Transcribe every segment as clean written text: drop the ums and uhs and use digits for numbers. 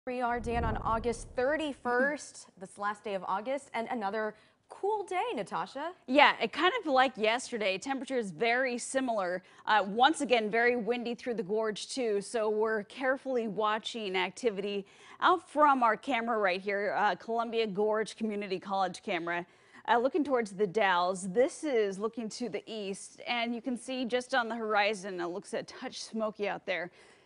We are, Dan, on August 31st, this last day of August, and another cool day, Natasha. Yeah, it kind of like yesterday. Temperatures very similar. Once again, very windy through the gorge too. So we're carefully watching activity out from our camera right here, Columbia Gorge Community College camera. Looking towards the Dalles, this is looking to the east, and you can see just on the horizon, it looks a touch smoky out there.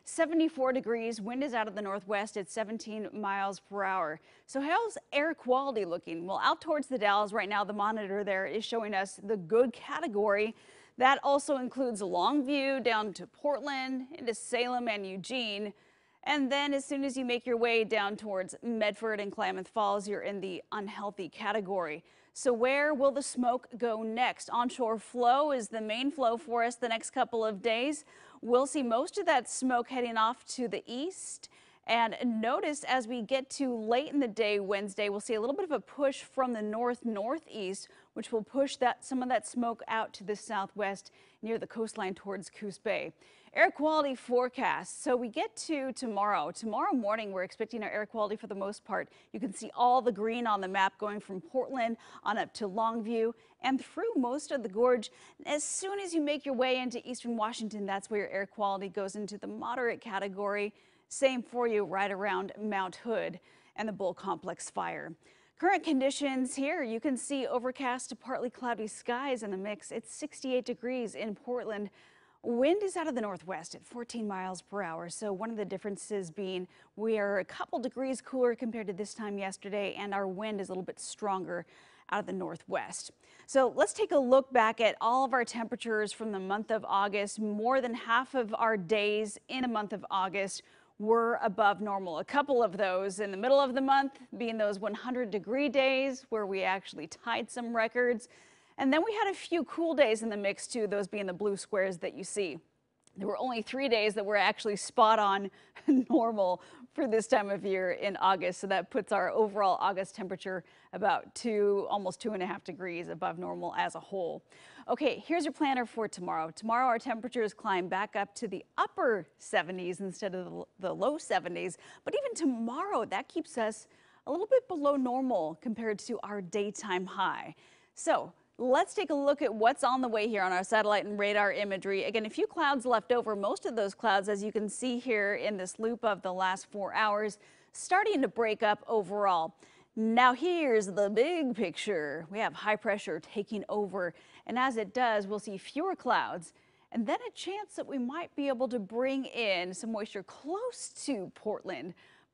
74 degrees, wind is out of the northwest at 17 miles per hour. So how's air quality looking? Well, out towards the Dalles right now, the monitor there is showing us the good category. That also includes Longview down to Portland, into Salem and Eugene. And then as soon as you make your way down towards Medford and Klamath Falls, you're in the unhealthy category. So where will the smoke go next? Onshore flow is the main flow for us the next couple of days. We'll see most of that smoke heading off to the east. And notice as we get to late in the day Wednesday, we'll see a little bit of a push from the northeast, which will push some of that smoke out to the southwest near the coastline towards Coos Bay. Air quality forecast. So we get to tomorrow. Tomorrow morning, we're expecting our air quality for the most part. You can see all the green on the map going from Portland on up to Longview and through most of the gorge. As soon as you make your way into eastern Washington, that's where your air quality goes into the moderate category. Same for you right around Mount Hood and the Bull Complex fire. Current conditions here, you can see overcast to partly cloudy skies in the mix. It's 68 degrees in Portland. Wind is out of the northwest at 14 miles per hour. So one of the differences being we are a couple degrees cooler compared to this time yesterday, and our wind is a little bit stronger out of the northwest. So let's take a look back at all of our temperatures from the month of August. More than half of our days in the month of August were above normal. A couple of those in the middle of the month being those 100-degree days where we actually tied some records. And then we had a few cool days in the mix too, those being the blue squares that you see. There were only 3 days that were actually spot on normal for this time of year in August. So that puts our overall August temperature about almost 2.5 degrees above normal as a whole. Okay, here's your planner for tomorrow. Tomorrow our temperatures climb back up to the upper 70s instead of the low 70s. But even tomorrow, that keeps us a little bit below normal compared to our daytime high. So let's take a look at what's on the way here on our satellite and radar imagery. Again, a few clouds left over. Most of those clouds, as you can see here in this loop of the last 4 hours, starting to break up overall. Now here's the big picture. We have high pressure taking over, and as it does, we'll see fewer clouds and then a chance that we might be able to bring in some moisture close to Portland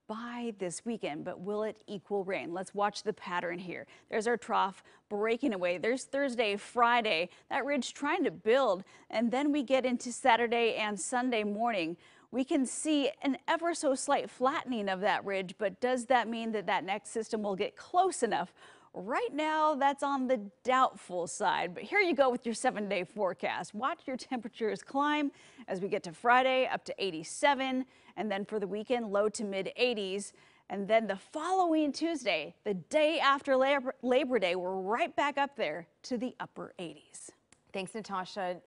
by this weekend. But will it equal rain? Let's watch the pattern here. There's our trough breaking away. There's Thursday, Friday, that ridge trying to build, and then we get into Saturday and Sunday morning. We can see an ever so slight flattening of that ridge, but does that mean that that next system will get close enough? Right now, that's on the doubtful side, but here you go with your 7-day forecast. Watch your temperatures climb as we get to Friday up to 87, and then for the weekend, low to mid 80s. And then the following Tuesday, the day after Labor Day, we're right back up there to the upper 80s. Thanks, Natasha.